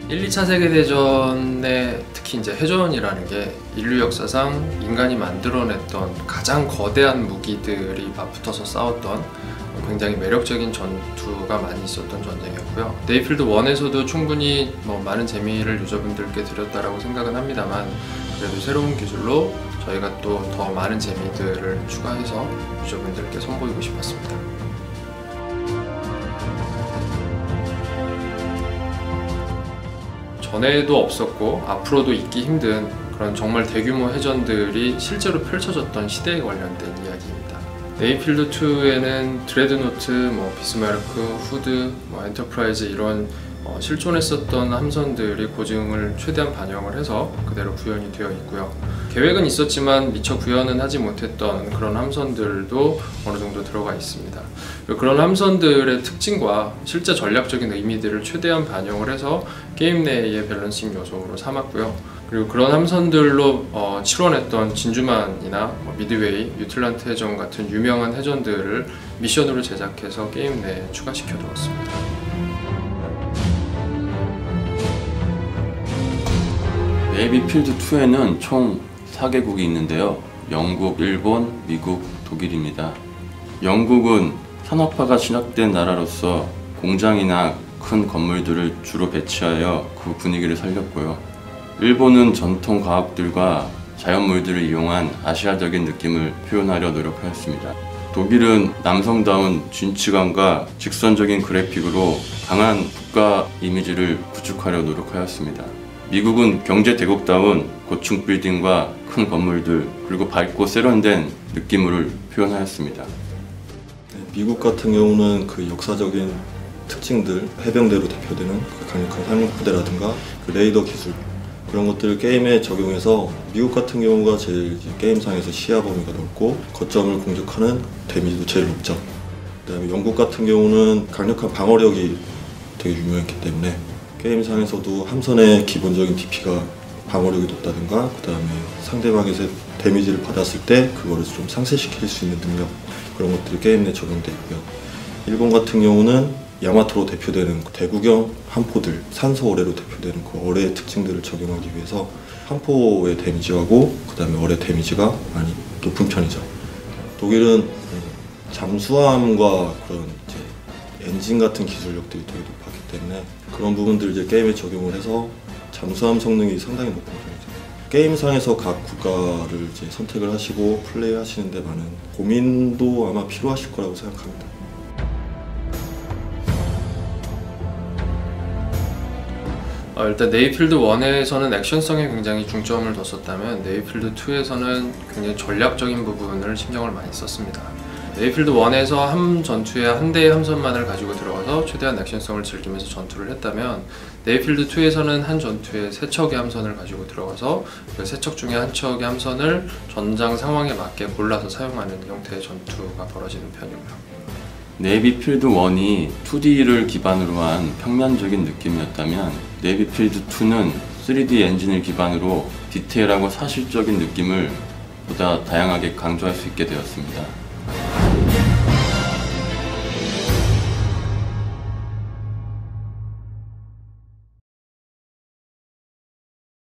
1, 2차 세계대전에 특히 이제 해전이라는 게 인류 역사상 인간이 만들어냈던 가장 거대한 무기들이 맞붙어서 싸웠던 굉장히 매력적인 전투가 많이 있었던 전쟁이었고요. 네이필드 1에서도 충분히 많은 재미를 유저분들께 드렸다라고 생각은 합니다만, 그래도 새로운 기술로 저희가 또 더 많은 재미들을 추가해서 유저분들께 선보이고 싶었습니다. 전에도 없었고 앞으로도 있기 힘든 그런 정말 대규모 해전들이 실제로 펼쳐졌던 시대에 관련된 이야기입니다. 네이필드 2에는 드레드노트, 비스마르크, 후드, 엔터프라이즈 이런 실존했었던 함선들이 고증을 최대한 반영을 해서 그대로 구현이 되어 있고요. 계획은 있었지만 미처 구현은 하지 못했던 그런 함선들도 어느 정도 들어가 있습니다. 그런 함선들의 특징과 실제 전략적인 의미들을 최대한 반영을 해서 게임 내의 밸런싱 요소로 삼았고요. 그리고 그런 함선들로 실현했던 진주만이나 미드웨이, 유틀란트 해전 같은 유명한 해전들을 미션으로 제작해서 게임 내에 추가시켜 두었습니다. 네이필드 2에는 총 4개국이 있는데요. 영국, 일본, 미국, 독일입니다. 영국은 산업화가 시작된 나라로서 공장이나 큰 건물들을 주로 배치하여 그 분위기를 살렸고요. 일본은 전통 과학들과 자연물들을 이용한 아시아적인 느낌을 표현하려 노력하였습니다. 독일은 남성다운 진취감과 직선적인 그래픽으로 강한 국가 이미지를 구축하려 노력하였습니다. 미국은 경제대국다운 고층 빌딩과 큰 건물들, 그리고 밝고 세련된 느낌을 표현하였습니다. 미국 같은 경우는 그 역사적인 특징들, 해병대로 대표되는 그 강력한 상륙부대라든가 그 레이더 기술, 그런 것들을 게임에 적용해서 미국 같은 경우가 제일 게임상에서 시야 범위가 넓고 거점을 공격하는 데미지도 제일 높죠. 그다음에 영국 같은 경우는 강력한 방어력이 되게 유명했기 때문에 게임상에서도 함선의 기본적인 DP가 방어력이 높다든가 그 다음에 상대방에서 데미지를 받았을 때 그거를 좀 상쇄시킬 수 있는 능력, 그런 것들이 게임 내에 적용되어 있고요. 일본 같은 경우는 야마토로 대표되는 대구경 함포들, 산소 어뢰로 대표되는 그 어뢰의 특징들을 적용하기 위해서 함포의 데미지하고 그 다음에 어뢰 데미지가 많이 높은 편이죠. 독일은 잠수함과 그런 이제 엔진 같은 기술력들이 되게 높았기 때문에 그런 부분들을 이제 게임에 적용을 해서 잠수함 성능이 상당히 높은 편이죠. 게임상에서 각 국가를 이제 선택을 하시고 플레이 하시는데 많은 고민도 아마 필요하실 거라고 생각합니다. 일단 네이필드 1에서는 액션성에 굉장히 중점을 뒀었다면 네이필드 2에서는 굉장히 전략적인 부분을 신경을 많이 썼습니다. 네이필드 1에서 한 전투에 한 대의 함선만을 가지고 들어가서 최대한 액션성을 즐기면서 전투를 했다면 네이필드 2에서는 한 전투에 3척의 함선을 가지고 들어가서 그 3척 중에 한 척의 함선을 전장 상황에 맞게 골라서 사용하는 형태의 전투가 벌어지는 편이고요. 네이필드 1이 2D를 기반으로 한 평면적인 느낌이었다면 네이필드 2는 3D 엔진을 기반으로 디테일하고 사실적인 느낌을 보다 다양하게 강조할 수 있게 되었습니다.